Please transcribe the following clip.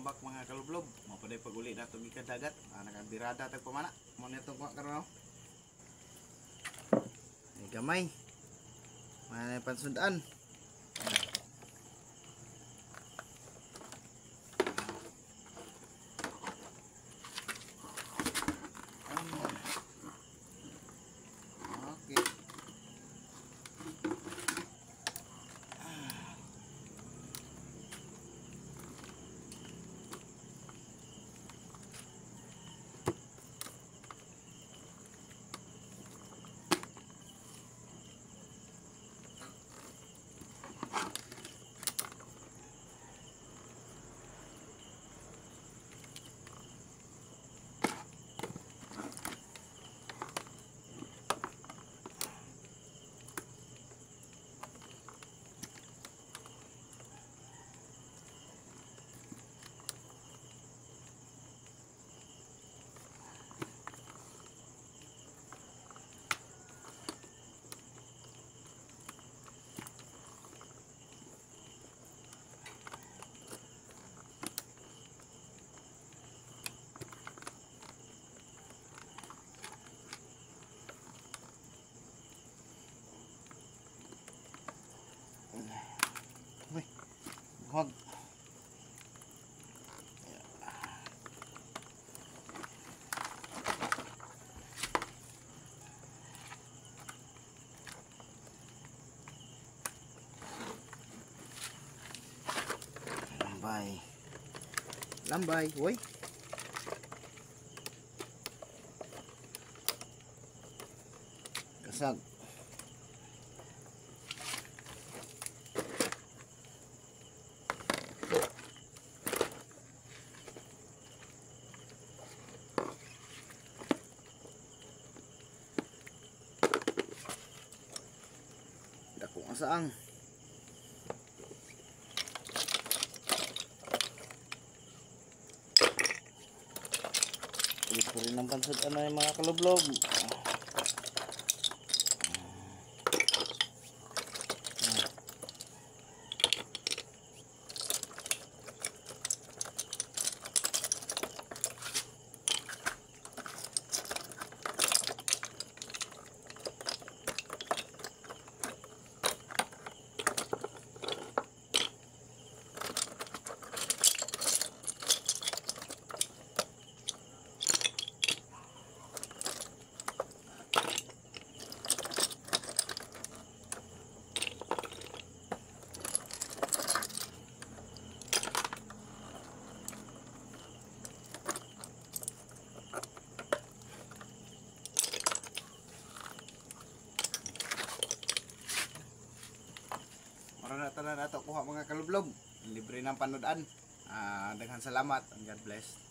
welcome back mga kalublob. Mapaday pag-uli na itong ikan dagat. Nakabirada tag pamana. Muna itong kuha karon. Ay gamay. Mana pansundaan. Okay. Uy, huwag. Lambay. Lambay, uy. Kasag. Dako ang saang. Ulit ko rin ang pansod yung mga kalublob. Tanan nato kuha mga kalublob, libre ng panood-an. Daghan salamat and God bless.